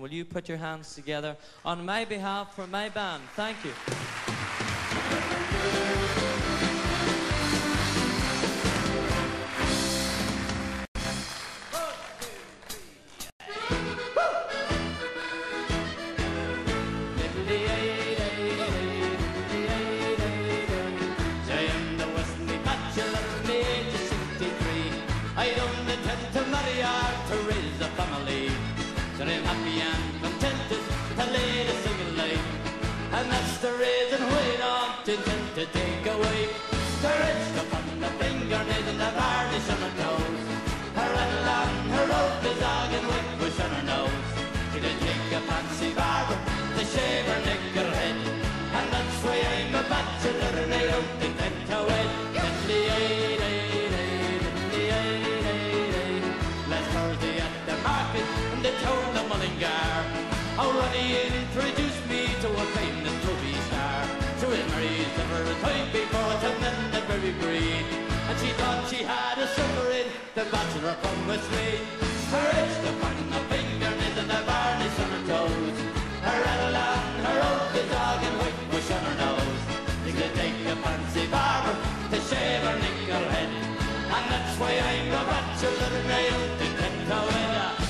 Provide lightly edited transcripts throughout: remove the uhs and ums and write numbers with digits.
will you put your hands together on my behalf for my band? Thank you. I don't intend to marry or to raise a family, so I'm happy and contented to lead a single life, and that's the reason why I don't intend to take away the rich upon the fingernails and the varnish on her toes, her rattle on her rope, the dog and white bush on her nose. She did take a fancy barber to shave her neck or head, and that's why I'm a bachelor and I don't intend to wed. And they told the Mullingar how Ronnie introduced me to a famous Toby star. So he married never a time before to mend the very breed, and she thought she had a sucker in the bachelor from Westmead. Her edge upon the fingernails and the varnish on her toes, her rattle on her old the dog and white bush on her nose. She could take a fancy barber to shave her neck or head, and that's why I'm a bachelor and I don't intend to wed.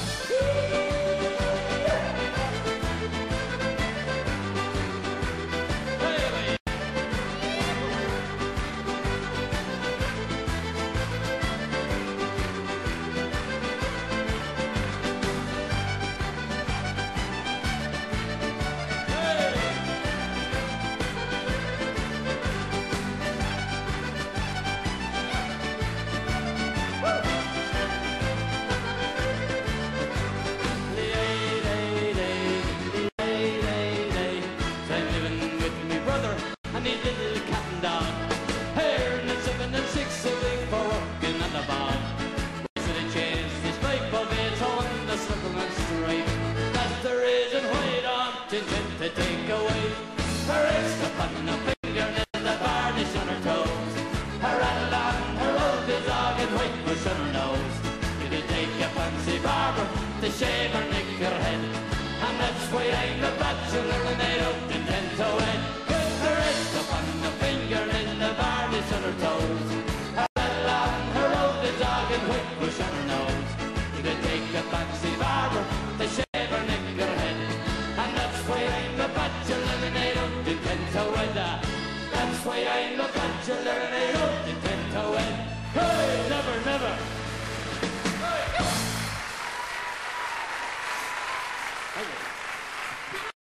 His little cat and dog, here in the 7 and 6 a week for working on the bog. We should have changed his life of his on the circle and stripe. That's the reason why I don't intend to take away her extra upon the fingernails and the varnish on her toes, her rattle on her old dog and white bush on her nose. You could take a fancy barber to shave her neck or head, and that's why I'm a bachelor and I don't intend to wed. Upon the fingernails and the varnish on her toes, her rattle on her old dog and white bush on her nose. You could take a fancy barber to shave her neck or head, and that's why I'm a bachelor and I don't intend to wed. That's why I'm a bachelor and I don't intend to wed. Hey, never, never. Hey.